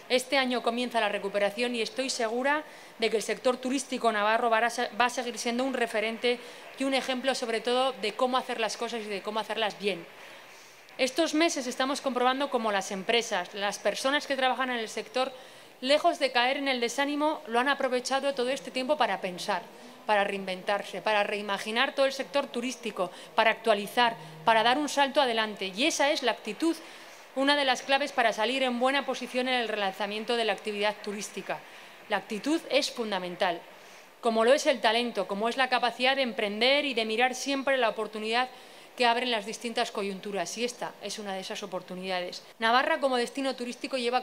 Este año comienza la recuperación y estoy segura de que el sector turístico navarro va a seguir siendo un referente y un ejemplo, sobre todo, de cómo hacer las cosas y de cómo hacerlas bien. Estos meses estamos comprobando cómo las empresas, las personas que trabajan en el sector, lejos de caer en el desánimo, lo han aprovechado todo este tiempo para pensar, para reinventarse, para reimaginar todo el sector turístico, para actualizar, para dar un salto adelante. Y esa es la actitud, una de las claves para salir en buena posición en el relanzamiento de la actividad turística. La actitud es fundamental, como lo es el talento, como es la capacidad de emprender y de mirar siempre la oportunidad que abren las distintas coyunturas, y esta es una de esas oportunidades. Navarra, como destino turístico, lleva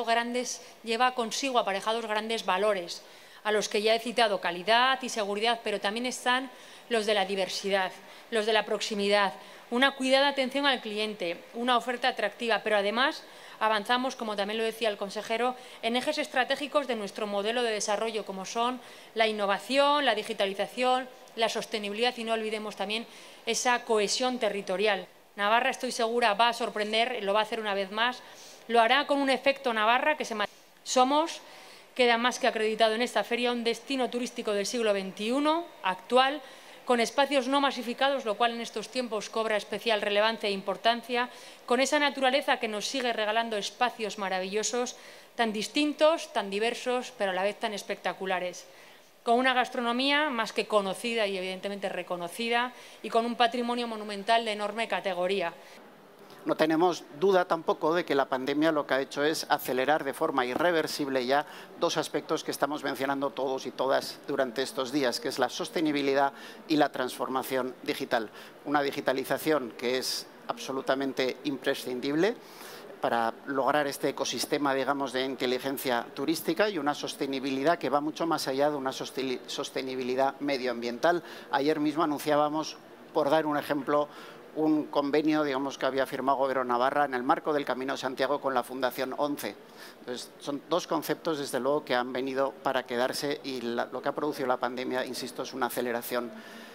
consigo aparejados grandes valores, a los que ya he citado: calidad y seguridad, pero también están los de la diversidad, los de la proximidad, una cuidada atención al cliente, una oferta atractiva, pero además avanzamos, como también lo decía el consejero, en ejes estratégicos de nuestro modelo de desarrollo, como son la innovación, la digitalización, la sostenibilidad y no olvidemos también esa cohesión territorial. Navarra, estoy segura, va a sorprender, lo va a hacer una vez más, lo hará con un efecto Navarra que somos, queda más que acreditado en esta feria, un destino turístico del siglo XXI, actual, con espacios no masificados, lo cual en estos tiempos cobra especial relevancia e importancia, con esa naturaleza que nos sigue regalando espacios maravillosos, tan distintos, tan diversos, pero a la vez tan espectaculares, con una gastronomía más que conocida y evidentemente reconocida y con un patrimonio monumental de enorme categoría. No tenemos duda tampoco de que la pandemia lo que ha hecho es acelerar de forma irreversible ya dos aspectos que estamos mencionando todos y todas durante estos días, que es la sostenibilidad y la transformación digital. Una digitalización que es absolutamente imprescindible para lograr este ecosistema, digamos, de inteligencia turística, y una sostenibilidad que va mucho más allá de una sostenibilidad medioambiental. Ayer mismo anunciábamos, por dar un ejemplo, un convenio, digamos, que había firmado Gobierno Navarra en el marco del Camino de Santiago con la Fundación ONCE. Entonces, son dos conceptos, desde luego, que han venido para quedarse, y lo que ha producido la pandemia, insisto, es una aceleración